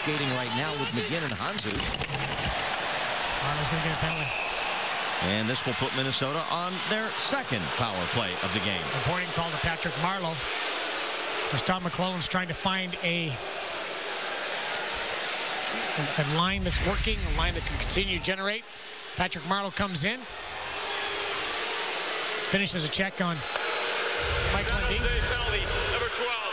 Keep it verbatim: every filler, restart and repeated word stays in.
skating right now with McGinn and Hanzu. Marleau's going to get a penalty. And this will put Minnesota on their second power play of the game. A pointing call to Patrick Marleau. As Tom McClellan's trying to find a, a line that's working, a line that can continue to generate. Patrick Marleau comes in. Finishes a check on Mike Lundin. Penalty, number twelve.